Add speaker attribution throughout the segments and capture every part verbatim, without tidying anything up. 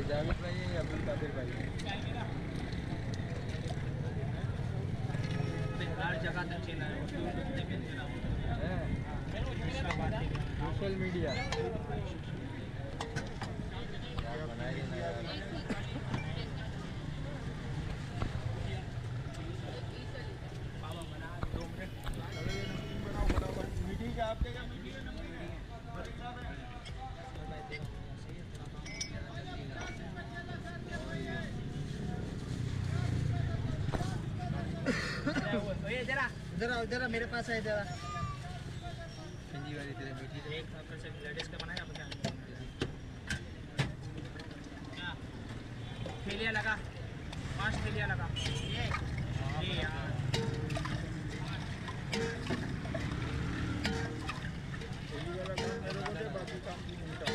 Speaker 1: जावेद भाई है अब्दुल कादिर भाई है।
Speaker 2: हर जगह तक चला है
Speaker 1: सोशल मीडिया बनाएंगे ना यार। मीटिंग क्या आपके क्या मीटिंग है?
Speaker 2: जरा जरा जरा मेरे पास है जरा
Speaker 1: पिंजी वाली तेरे मीठी
Speaker 2: एक सर्कल से लेडीज का बनाया क्या थैलिया लगा पांच थैलिया लगा ये ये यार
Speaker 1: बाकी काम की मिलता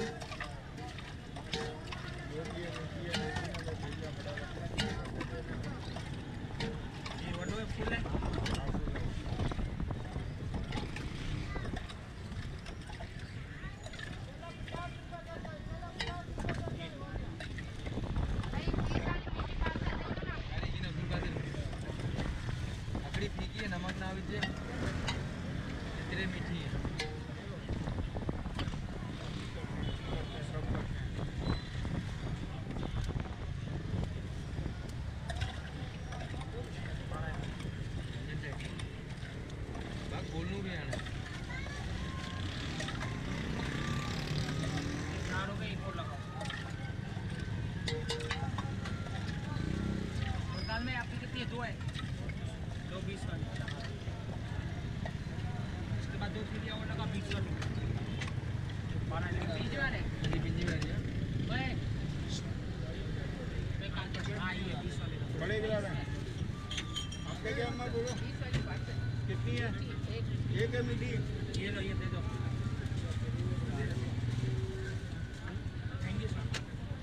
Speaker 2: ये वडो में फूल है
Speaker 1: फीकी है नमक ना विजे इतने मीठी है। बोलू भी आना
Speaker 2: चारों का एक और लगाओ दाल में आपकी कितनी है? दो है दो बीस वाली इसके बाद दो थैलियां और लगा बीस वाली बारह बीस वाले
Speaker 1: ये बिंजी वाली है
Speaker 2: ओए हाँ ये बीस वाले
Speaker 1: बड़े गिलास हैं आपके क्या अम्मा बोलो कितनी है? एक है मीठी
Speaker 2: ये लो ये दे दो थैंक यू सर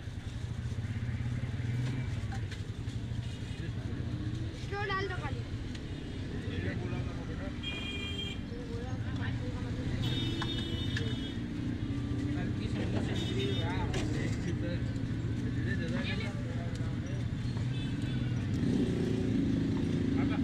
Speaker 3: क्यों डाल दो खाली
Speaker 1: ये बोला था बेटा
Speaker 2: हल्की से से फ्री हुआ
Speaker 1: एक चित्र धीरे धीरे
Speaker 2: आका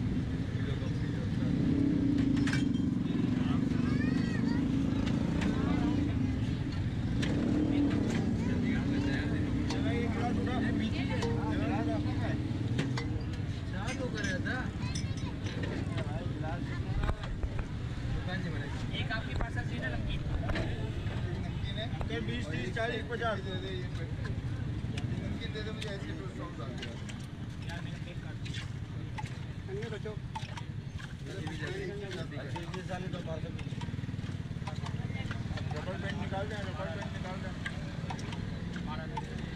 Speaker 2: एक आपके पास है ना नमकीन
Speaker 1: बीस तीस चालीस पचास दे दे नमकीन दे दे मुझे ऐसे तो सॉन्ग आ गया
Speaker 2: यार मैंने पैक कर दिया
Speaker 1: अंगे बच्चों बीस साल तो मार सकते रबर बैंड निकाल दें रबर बैंड निकाल दें
Speaker 2: मारा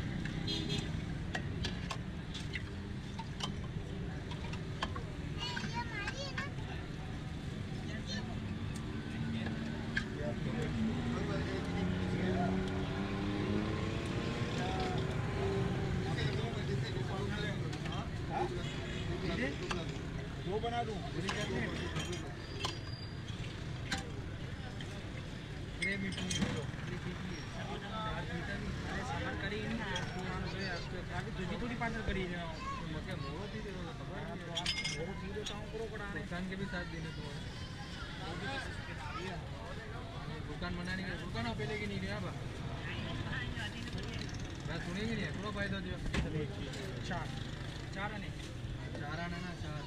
Speaker 1: दो बना दूं
Speaker 2: थोड़ी पार्सल करी
Speaker 1: दुकान के भी साथ देने तुम्हारे दुकान बनाने के दुकान आप पहले की नहीं गया बा बात सुनेगी नहीं थोड़ा फायदा दिया
Speaker 2: चार चार आने
Speaker 1: चार आना ना चार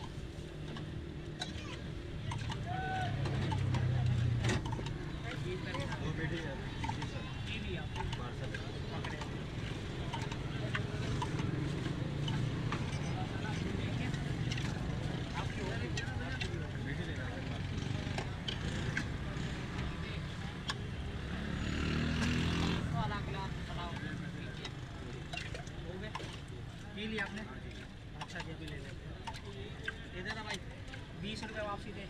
Speaker 1: दो बेटे यार पार्सल
Speaker 2: पकड़े
Speaker 1: बेटे लेना
Speaker 2: पी लिया आपने? अच्छा जी अभी ले लें इधर ना भाई बीस रुपये वापसी दे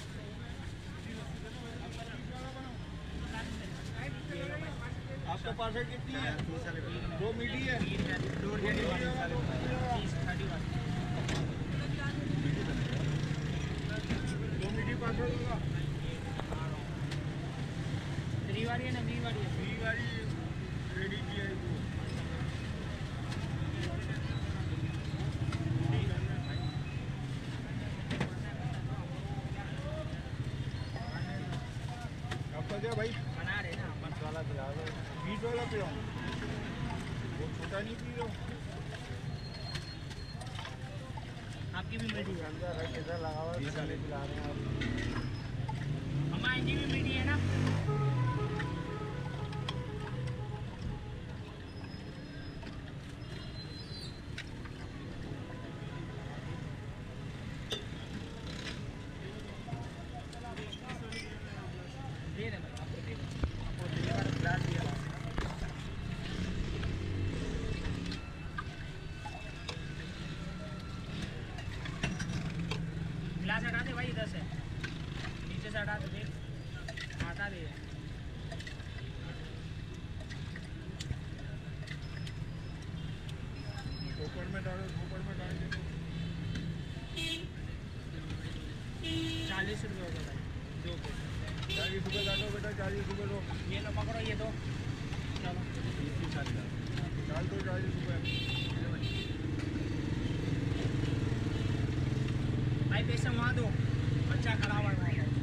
Speaker 1: आपका पार्सल बासठ कितनी है? दो मीठी है।
Speaker 2: दो
Speaker 1: मीठी पासठ होगा।
Speaker 2: थ्री वाली है ना बी वाली है?
Speaker 1: बी वाली रेडी की है वो। आपका क्या भाई?
Speaker 2: बना रहे ना अपन
Speaker 1: वाला पिला दो। बीस वाला पिलाऊं? वो छोटा नहीं पी रहा हूँ।
Speaker 2: आपकी भी मीठी है?
Speaker 1: अंदर किधर लगा हुआ है? वाले पिला रहे हैं आप।
Speaker 2: हमारी भी मीठी है ना? दे रहे भाई, आपको दे रहे, आपको दे रहे, गिलास दिया हुआ है। गिलास हटा दे भाई, इधर से नीचे से हटा दे, देख हटा दे।
Speaker 1: ऊपर में डालो, ऊपर में डाल दे।
Speaker 2: चालीस रुपये हो गए भाई, दो पे
Speaker 1: चालीस रुपये डालो बेटा, चालीस रुपये दो।
Speaker 2: ये लो पकड़ो, ये दो, चलो
Speaker 1: डाल दो चालीस रुपये।
Speaker 2: भाई पैसा वहाँ दो, बच्चा खड़ा हुआ है वहाँ पर।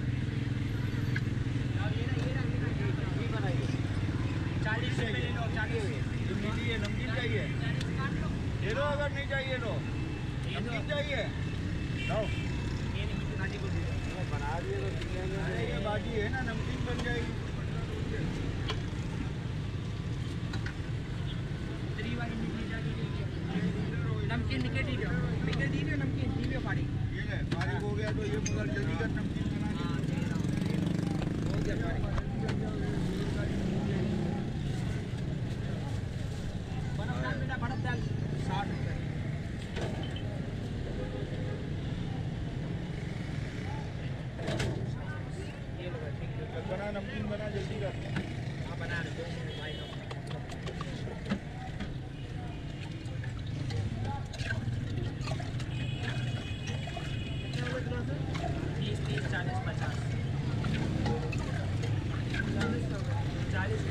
Speaker 2: और ये ना ये ना ये ना
Speaker 1: ठीक बनाइए।
Speaker 2: चालीस रुपये ले लो, चालीस
Speaker 1: जो मीठी है, नमकीन चाहिए ले लो, अगर नहीं चाहिए तो नमकीन चाहिए लाओ।
Speaker 2: ये नहीं मीठी भाजी को दे दो।
Speaker 1: बना दिए तो अरे ये बाजी है ना, नमकीन बन जाएगी।
Speaker 2: थ्री वाली मीठी जाएगी, नमकीन निकल दी दो, निकल दी दो नमकीन, दी दो फाड़ी।
Speaker 1: ये ले फारिग हो गया तो ये मगर जल्दी कर नमकीन बना
Speaker 2: हाँ दे रहा हूँ, हो गया फाड़ी। बर्फ डाल बेटा, बर्फ डाल, साठ रुपये। ये लो भाई, ठीक है।
Speaker 1: बना नमकीन बना जल्दी कर।
Speaker 2: हाँ बना रहे, दो मिनट भाई का। तीस तीस चालीस पचास चालीस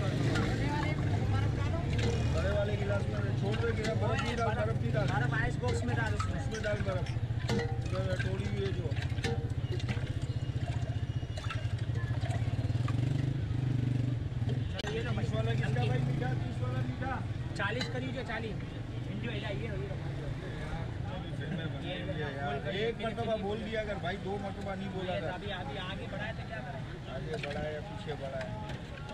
Speaker 1: बड़े वाले गिलास में छोड़ दे, गिरा बर्फ नहीं डाल, बर्फ नहीं डाल,
Speaker 2: बर्फ आइस बॉक्स में डाल उसमें।
Speaker 1: उसमें डाल बर्फ। उधर टोली हुई है जो
Speaker 2: चलो ये लो
Speaker 1: तीस वाला किसका भाई मीठा? तीस वाला मीठा
Speaker 2: चालीस कर दीजिए, चालीस इंजो ये ये
Speaker 1: यार, एक मरतबा बोल दिया अगर भाई, दो मरतबा नहीं बोला था।
Speaker 2: अभी अभी आगे बढ़ाए तो क्या करें?
Speaker 1: आगे बढ़ा है या पीछे बढ़ा है?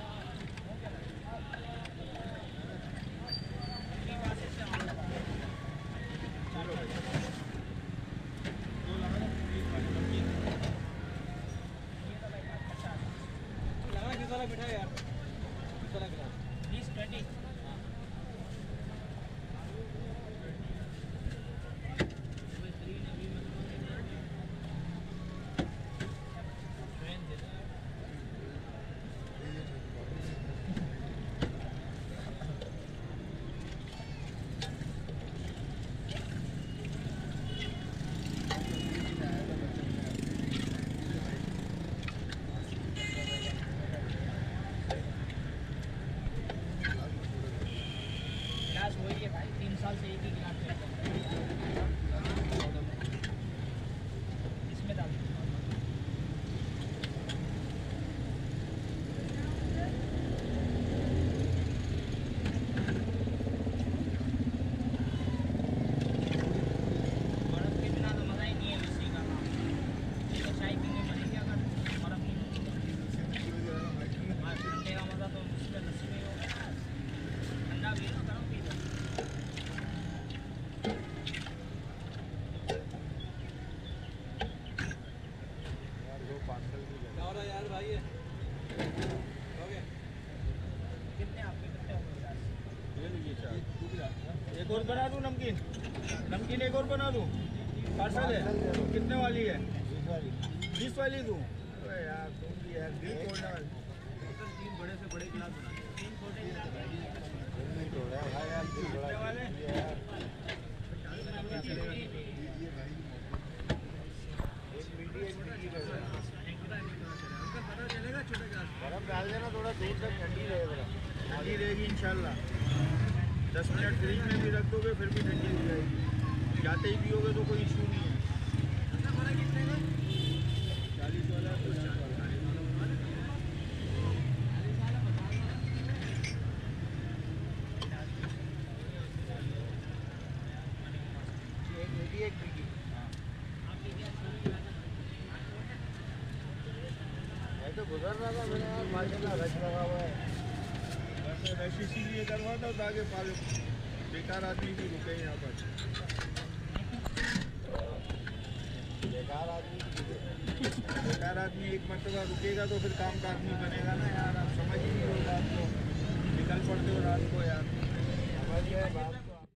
Speaker 1: चलो भाई दो लगा दो, एक वाली नमकीन।
Speaker 2: लगा किस वाला मिठाई यार, किस वाला गिलास? बीस ट्वेंटी गिलास वही है भाई, तीन साल से एक ही गिलास लेते हैं। इसमें डाल दो। बर्फ के बिना तो मज़ा ही नहीं है लस्सी का। ये तो चाय पीने बनेगी अगर बर्फ नहीं होगी। हाँ, ठंडे का मज़ा तो उसमें लस्सी में ही होगा। ठंडा भी है, गर्म भी है।
Speaker 1: यार दो पार्सल भी ले।
Speaker 2: और यार भाई है हो गया कितने आपके कितने हो गए गिलास?
Speaker 1: ये लीजिए चार। एक और बना दूं नमकीन? नमकीन एक और बना दूं? पार्सल है कितने वाली है? बीस वाली। बीस वाली दूं? अरे यार तुम भी यार दिल तोड़ने वाले।
Speaker 2: तीन बड़े से बड़े गिलास बना
Speaker 1: कितने वाले
Speaker 4: बर्फ डाल देना, थोड़ा दूर तक ठंडी रहे बर्फ।
Speaker 1: ठंडी रहेगी इंशाल्लाह। दस मिनट फ्रिज में भी रख दोगे फिर भी ठंडी हो जाएगी। जाते ही पियोगे तो कोई इशू नहीं है। चालीस वाला तो
Speaker 4: एक मीठी एक फीकी। मैं तो गुजर रहा था, मैंने यार माशाल्लाह रश लगा हुआ है।
Speaker 1: वैसे रश इसीलिए करवाता हूँ ताकि पाले बेकार आदमी भी रुके यहाँ पर।
Speaker 4: बेकार आदमी
Speaker 1: बेकार आदमी एक मरतबा रुकेगा तो फिर काम का आदमी बनेगा ना यार। आप समझ ही नहीं हो बात को, निकल पड़ते हो रात को यार।
Speaker 4: समझ गए बात।